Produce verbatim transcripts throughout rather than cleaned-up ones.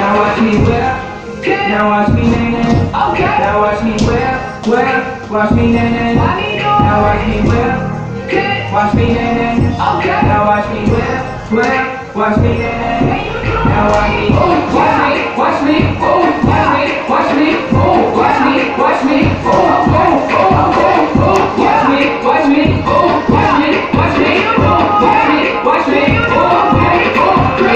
Now watch me whip. Now watch me nae nae. Okay. Now watch me whip, whip. Watch me nae nae. Now watch me whip. Watch me nae nae. Okay. Now watch me whip, whip. Watch me nae nae. Now watch me. Oh, watch me, watch me. Oh, watch me, watch me. Oh, watch me, watch me. Oh, oh, oh, oh, oh. Watch me, watch me. Oh, watch me, watch me. Oh, watch me, watch me. Oh, oh, oh.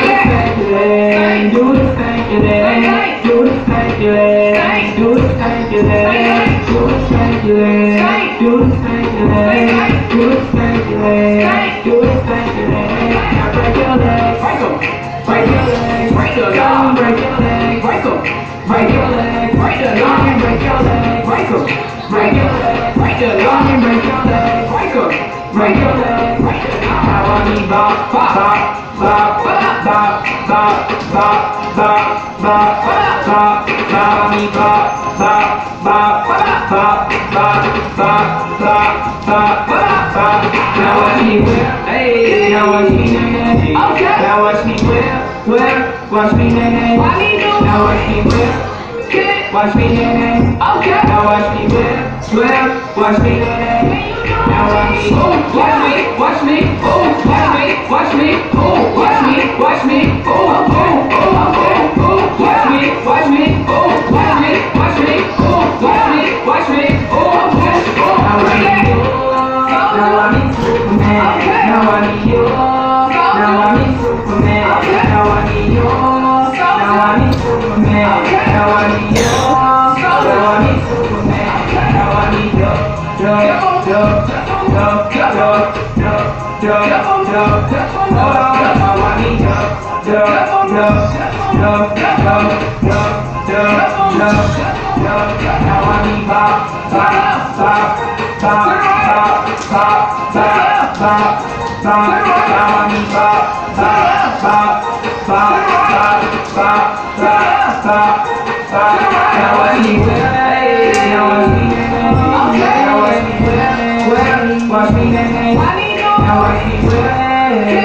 Do the stank your leg. Do the stank your leg. Do the stank your leg. Do the stank your leg. Do the stank your leg. Do the stank your leg. Do the stank your leg. Now break your leg. Break them. Break your leg. Break your leg. Break your leg. Break them. Break your leg. Break your leg. Break your leg. Break them. Break your leg. Break your leg. Break your leg. Break them. Break your leg. Break your leg. Now I need bop, bop, bop, bop, bop, bop, bop, bop, bop, bop, bop, me bop, bop, bop, bop, bop, bop, bop, bop, bop, bop. Now watch me whip, hey. Now watch me nae nae. Okay. Now watch me whip, whip. Watch me nae nae. Now watch me whip. Watch me nae nae. Okay. Now watch me whip, whip. Watch me nae nae. Now watch me. Oh, watch me, watch me. Oh, watch me, watch me. Oh, watch me, watch me. Oh, oh, oh, oh, oh. Watch me, watch me. Oh, watch me, watch me. Oh, watch me, watch me. Oh, oh, oh. Now I need you. Now I need Superman. Now I need you. Now I need Superman. Now I need you. Now I need Superman. Now I need you. Now I need Superman. Now I need you. Yo, yo, yo, yo, yo, yo, yo, yo. Oh, now I need you. Yo, yo, yo, yo, yo, yo, yo, yo. Now I need bop, bop, bop, bop, bop, bop, bop, bop, bop. Now I need bop, bop, bop, bop, bop, bop, bop, bop, bop. Now I need whip, now I need whip, now I need whip, whip. Watch me nae nae. Now watch me whip.